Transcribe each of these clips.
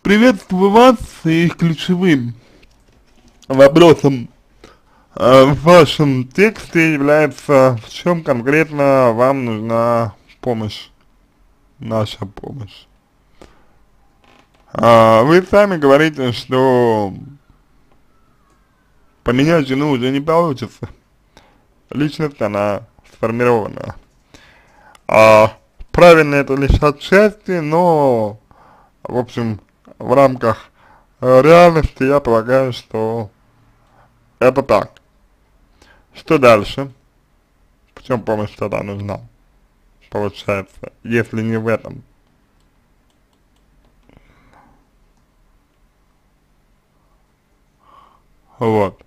Приветствую вас, и ключевым вопросом в вашем тексте является, в чем конкретно вам нужна помощь, наша помощь. Вы сами говорите, что поменять жену уже не получится. Личность, она сформирована. Правильно это лишь отчасти, но, в общем, в рамках реальности я полагаю, что это так. Что дальше? В чем помощь тогда нужна, получается, если не в этом? Вот.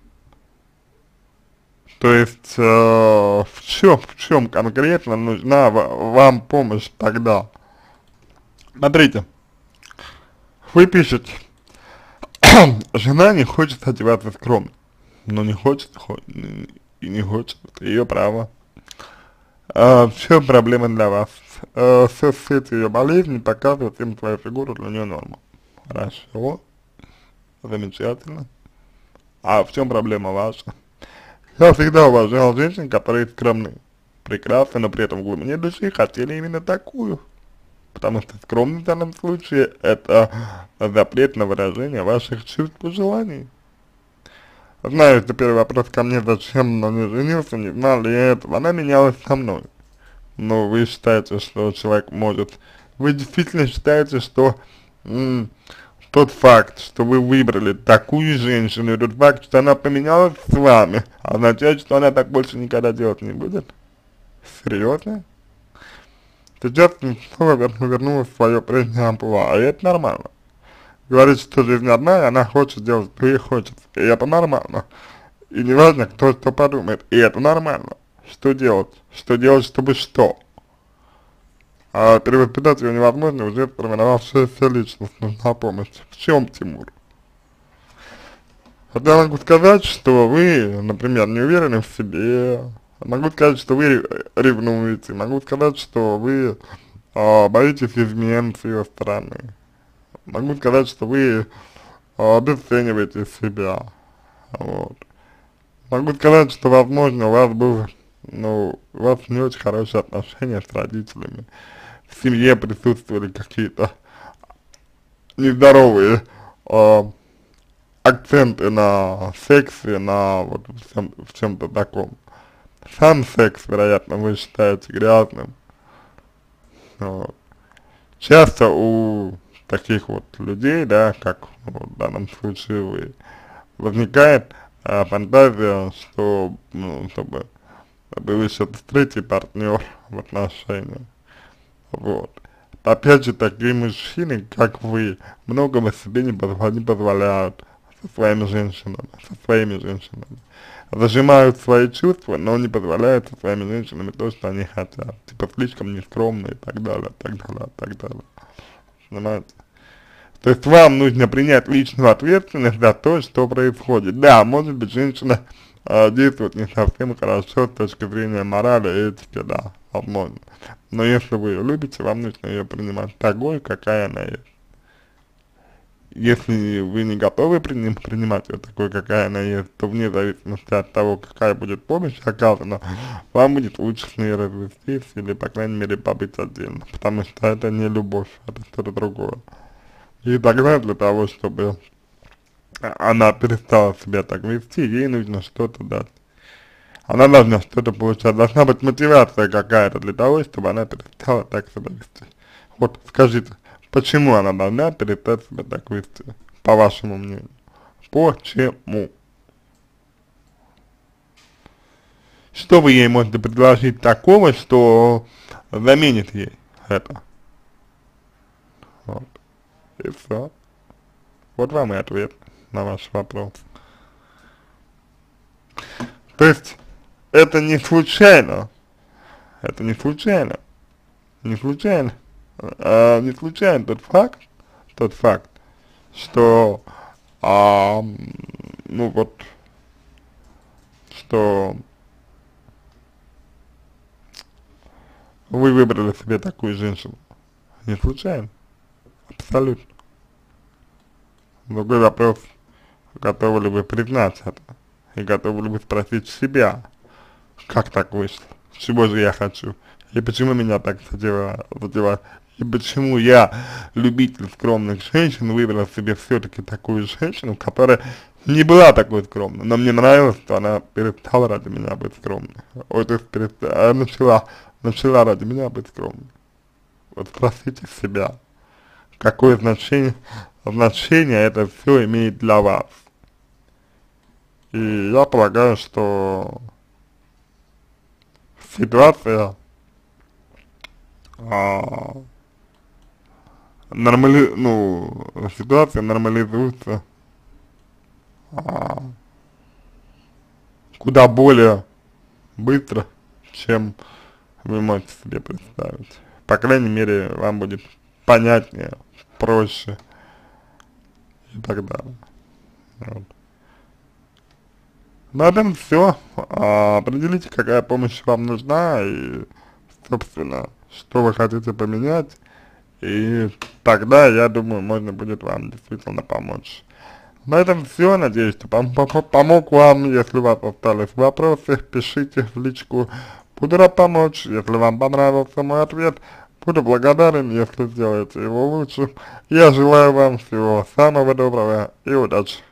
То есть, в чем конкретно нужна вам помощь тогда? Смотрите, вы пишете, жена не хочет одеваться скромно. Но не хочет, и не хочет, это ее право. В чем проблема для вас? Соцсети ее болезни показывают им твою фигуру, для нее норма. Хорошо, замечательно. А в чем проблема ваша? Я всегда уважал женщин, которые скромны, прекрасны, но при этом в глубине души хотели именно такую. Потому что скромность в данном случае это запрет на выражение ваших чувств и желаний. Знаю, что первый вопрос ко мне, зачем он не женился, не знал ли я этого. Она менялась со мной. Но вы считаете, что человек может... Вы действительно считаете, что тот факт, что вы выбрали такую женщину, и тот факт, что она поменялась с вами, означает, что она так больше никогда делать не будет? Серьезно? Сейчас снова вернулась в свое прежнее амплуа, и это нормально. Говорит, что жизнь одна, и она хочет делать, что ей хочется, и это нормально. И не важно, кто что подумает, и это нормально. Что делать? Что делать, чтобы что? Перевоспитать ее невозможно, уже сформировавшаяся личность, нужна помощь. В чем, Тимур? Вот я могу сказать, что вы, например, не уверены в себе, могу сказать, что вы ревнуете, могу сказать, что вы боитесь измен с ее стороны, могу сказать, что вы обесцениваете себя, вот. Могу сказать, что, возможно, у вас не очень хорошие отношения с родителями, в семье присутствовали какие-то нездоровые акценты на сексе, на вот в чем-то таком. Сам секс, вероятно, вы считаете грязным. Вот. Часто у таких вот людей, да, как вот в данном случае вы, возникает фантазия, что, чтобы был еще третий партнер в отношениях. Вот. Опять же, такие мужчины, как вы, многого себе не позволяют со своими женщинами. Зажимают свои чувства, но не позволяют со своими женщинами то, что они хотят. Типа слишком нескромные и так далее, так далее, так далее. Понимаете? То есть вам нужно принять личную ответственность за то, что происходит. Да, может быть, женщина действует не совсем хорошо с точки зрения морали, этики, да, возможно. Но если вы ее любите, вам нужно ее принимать такой, какая она есть. Если вы не готовы принимать ее такой, какая она есть, то вне зависимости от того, какая будет помощь оказана, вам будет лучше с ней развестись или, по крайней мере, побыть отдельно. Потому что это не любовь, это что-то другое. И тогда для того, чтобы она перестала себя так вести, ей нужно что-то дать. Она должна что-то получать, должна быть мотивация какая-то для того, чтобы она перестала так себя вести. Вот скажите, почему она должна перестать себя так вести, по вашему мнению? Почему? Что вы ей можете предложить такого, что заменит ей это? Вот. И все. Вот вам и ответ на ваш вопрос. То есть, это не случайно, это не случайно, не случайно, не случайно тот факт, что, ну вот, что вы выбрали себе такую женщину, не случайно, абсолютно. Другой вопрос, готовы ли вы признать это, и готовы ли вы спросить себя, как так вышло, чего же я хочу, и почему меня так задевает, и почему я, любитель скромных женщин, выбрал себе все-таки такую женщину, которая не была такой скромной, но мне нравилось, что она перестала ради меня быть скромной, ой, то есть начала ради меня быть скромной. Вот спросите себя, какое значение это все имеет для вас. И я полагаю, что ситуация а, ситуация нормализуется а, куда более быстро, чем вы можете себе представить. По крайней мере, вам будет понятнее, проще и так далее. Вот. На этом все. Определите, какая помощь вам нужна и, собственно, что вы хотите поменять. И тогда, я думаю, можно будет вам действительно помочь. На этом все. Надеюсь, что помог вам. Если у вас остались вопросы, пишите в личку. Буду рад помочь. Если вам понравился мой ответ, буду благодарен, если сделаете его лучше. Я желаю вам всего самого доброго и удачи.